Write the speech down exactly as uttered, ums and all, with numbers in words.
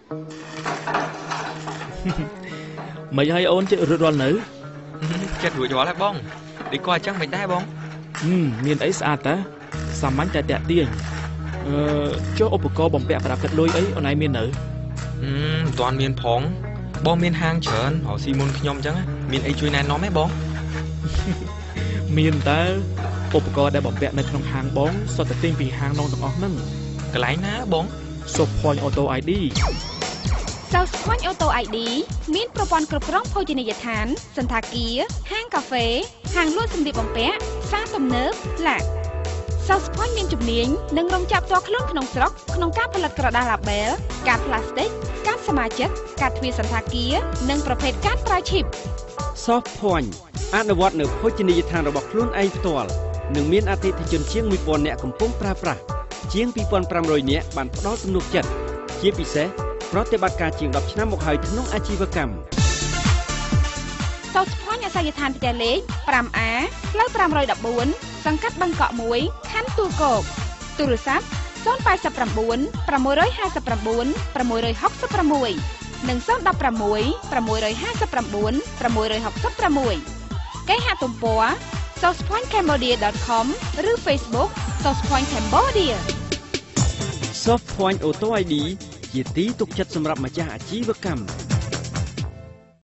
mấy hai ôn chứ rồi rồi nữ chết rủi gió lại bông đi coi chắc mìnhได้bông ừ miền ấy xa ta sao mánh tại đẹp tiền ờ cho ốp co bồng bẹ và cật lôi ấy ở này miền nữ ừ toàn miền phóng bom miền hang chởn họ xi môn nhom chẳng á miền ấy chui này nó mấy bông miền ta ốp coได้บอมแบะในក្នុងហាងបងសុទ្ធតែទិញពីហាងនងទាំងអស់ហ្នឹងកន្លែងណាបង Softpoint Auto-ID Softpoint Auto ไอ ดี មានប្រព័ន្ធគ្រប់គ្រងភោជនីយដ្ឋានសន្តាគារហាងកាហ្វេហាងលក់សម្លៀកបំពាក់ផ្សារទំនើបឡាក់ Softpoint មានជំនាញនិងរងចាំផ្ទាល់ខ្លួនក្នុងស្រុកក្នុងការផលិតក្រដាស label កាតផ្លាស្ទិកកាតសមាជិកកាតទ្វារសន្តាគារនិងប្រភេទកាតប្រើឈីប Softpoint អនុវត្តនៅភោជនីយដ្ឋានរបស់ខ្លួនឯងផ្ទាល់និងមានអតិថិជនជាងមួយពាន់នាក់កំពុងប្រើប្រាស់ជាងពីរពាន់ប្រាំរយនាក់បានផ្ដល់ទំនុកចិត្តជាពិសេសប្រតិបត្តិការជាងដប់ឆ្នាំមកហើយក្នុងអាជីវកម្ម Softpoint អាសយដ្ឋានផ្ទះលេខ five A ផ្លូវfive one four សង្កាត់បឹងកក់oneខណ្ឌទួលគោកទូរស័ព្ទzero eight nine six five nine six six sixនិងzero one six six five nine six six sixគេហទំព័រ softpoint cambodia dot com ឬ Facebook Softpoint Cambodia Softpoint Auto ไอ ดี ជាទីទុកចិត្តសម្រាប់ម្ចាស់អាជីវកម្ម